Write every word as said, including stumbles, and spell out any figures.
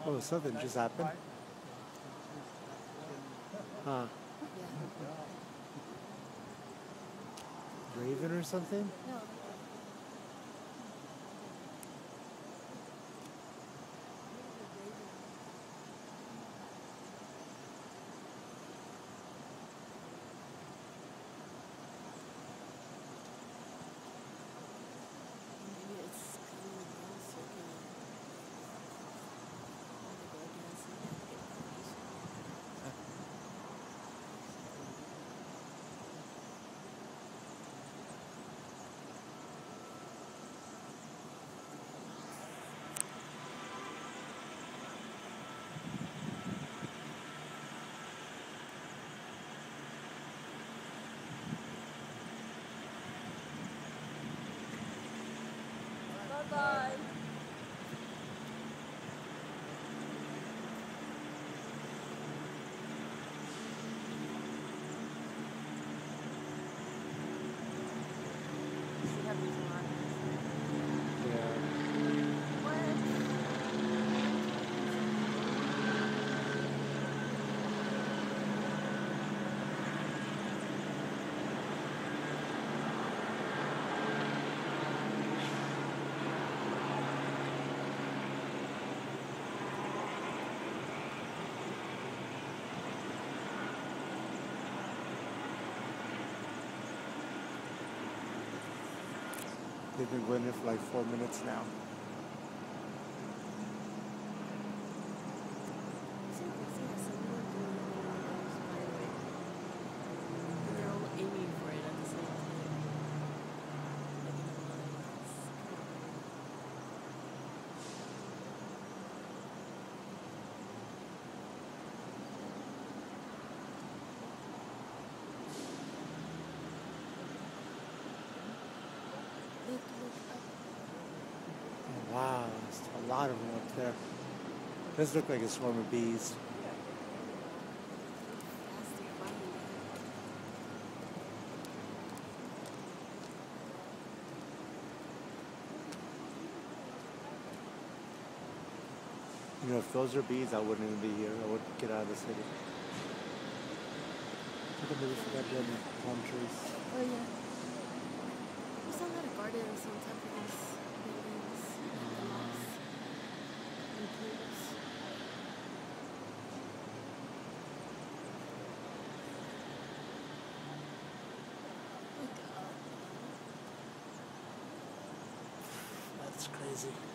Oh, something just happened. Huh. Raven or something? No. Bye-bye. They've been going there for like four minutes now. They're all aiming for it at the same time. Look, look up. Oh, wow, there's a lot of them up there. This looks like a swarm of bees. You know, if those are bees, I wouldn't even be here. I would get out of the city. I think maybe forgot the palm trees. Oh yeah. We still got a garden on some top of these buildings and moss and pools. Look up. That's crazy.